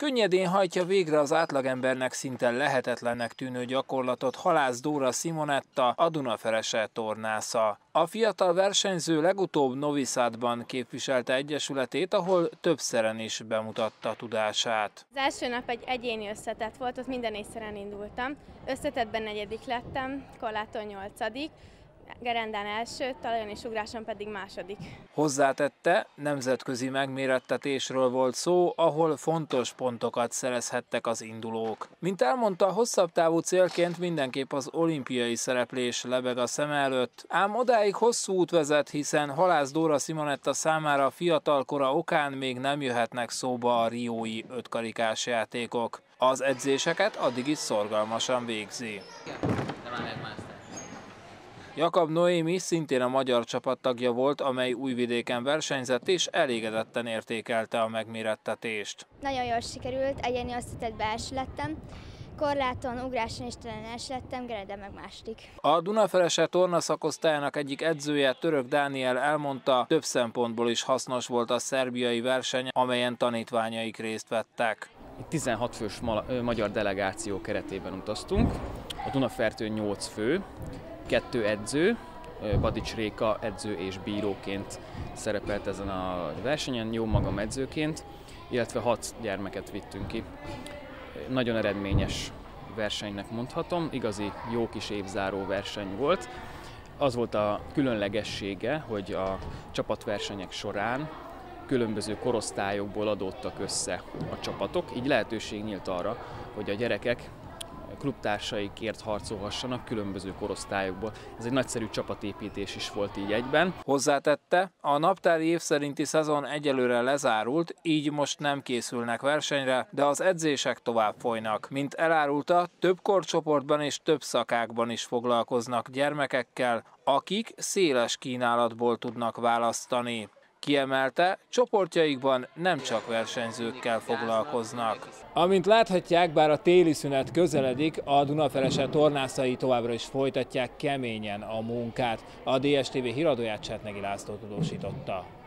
Könnyedén hajtja végre az átlagembernek szinte lehetetlennek tűnő gyakorlatot Halász Dóra Simonetta, a Dunaferese tornásza. A fiatal versenyző legutóbb Novi Sadban képviselte egyesületét, ahol többszeren is bemutatta tudását. Az első nap egy egyéni összetett volt, ott minden észre indultam. Összetettben 4. lettem, korláton 8., gerendán első, talajon és ugráson pedig 2. Hozzátette, nemzetközi megmérettetésről volt szó, ahol fontos pontokat szerezhettek az indulók. Mint elmondta, hosszabb távú célként mindenképp az olimpiai szereplés lebeg a szem előtt, ám odáig hosszú út vezet, hiszen Halász Dóra Simonetta számára fiatalkora okán még nem jöhetnek szóba a riói 5-karikás játékok. Az edzéseket addig is szorgalmasan végzi. Jakab Noémi szintén a magyar csapattagja volt, amely Újvidéken versenyzett és elégedetten értékelte a megmérettetést. Nagyon jól sikerült, egyéni összetettben első lettem, korláton, ugráson és talán első lettem, gerendán meg 2. A Dunaferese tornaszakosztályának egyik edzője, Török Dániel elmondta, több szempontból is hasznos volt a szerbiai verseny, amelyen tanítványaik részt vettek. 16 fős magyar delegáció keretében utaztunk, a Dunafertőn 8 fő, 2 edző, Badics Réka edző és bíróként szerepelt ezen a versenyen, jó magam edzőként, illetve 6 gyermeket vittünk ki. Nagyon eredményes versenynek mondhatom, igazi jó kis évzáró verseny volt. Az volt a különlegessége, hogy a csapatversenyek során különböző korosztályokból adódtak össze a csapatok, így lehetőség nyílt arra, hogy a gyerekek klubtársaikért harcolhassanak különböző korosztályokból. Ez egy nagyszerű csapatépítés is volt így egyben. Hozzátette, a naptári év szerinti szezon egyelőre lezárult, így most nem készülnek versenyre, de az edzések tovább folynak. Mint elárulta, több korcsoportban és több szakákban is foglalkoznak gyermekekkel, akik széles kínálatból tudnak választani. Kiemelte, csoportjaikban nem csak versenyzőkkel foglalkoznak. Amint láthatják, bár a téli szünet közeledik, a Dunaferese tornászai továbbra is folytatják keményen a munkát. A DSTV híradóját Csetnegi László tudósította.